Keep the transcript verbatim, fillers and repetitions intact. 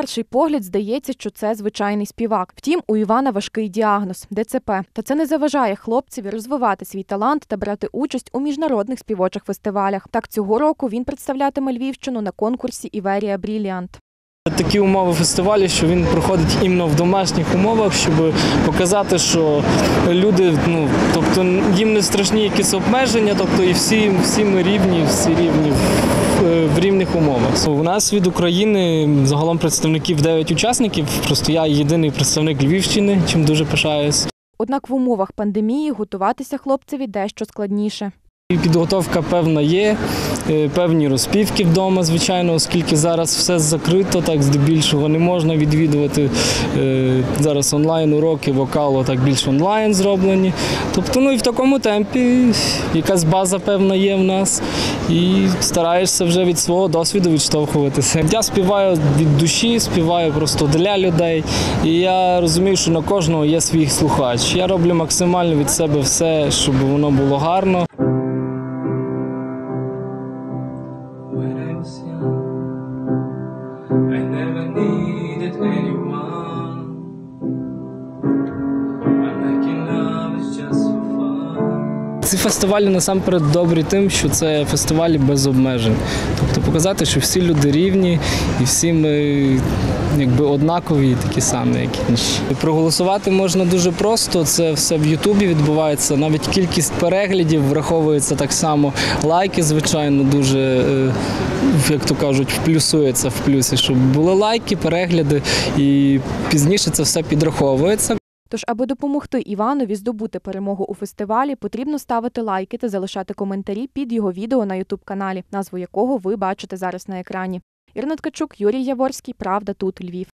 перший погляд здається, що це звичайний співак. Втім, у Івана важкий діагноз – де це пе. Та це не заважає хлопцеві розвивати свій талант та брати участь у міжнародних співочих фестивалях. Так, цього року він представлятиме Львівщину на конкурсі «Іверія Бріліант». Такі умови фестивалю, що він проходить іменно в домашніх умовах, щоб показати, що люди, ну, тобто їм не страшні якісь обмеження, тобто і всі, всі ми рівні, всі рівні в, в рівних умовах. У нас від України загалом представників дев'ять учасників, просто я єдиний представник Львівщини, чим дуже пишаюсь. Однак в умовах пандемії готуватися хлопцеві дещо складніше. Підготовка певна є, певні розпівки вдома, звичайно, оскільки зараз все закрито, так здебільшого не можна відвідувати. Зараз онлайн-уроки, вокалу так більш онлайн зроблені. Тобто, ну і в такому темпі якась база певна є в нас і стараєшся вже від свого досвіду відштовхуватися. Я співаю від душі, співаю просто для людей і я розумію, що на кожного є свій слухач. Я роблю максимально від себе все, щоб воно було гарно. I never needed anyone. I'm making love is just for fun. Ці фестивалі насамперед добрі тим, що це фестивалі без обмежень. Тобто показати, що всі люди рівні і всі ми якби однакові, такі самі, як інші. Проголосувати можна дуже просто, це все в Ютубі відбувається, навіть кількість переглядів враховується так само. Лайки, звичайно, дуже, як то кажуть, вплюсується в плюсі, щоб були лайки, перегляди і пізніше це все підраховується. Тож, аби допомогти Іванові здобути перемогу у фестивалі, потрібно ставити лайки та залишати коментарі під його відео на ютуб-каналі, назву якого ви бачите зараз на екрані. Ірина Ткачук, Юрій Яворський, Правда тут, Львів.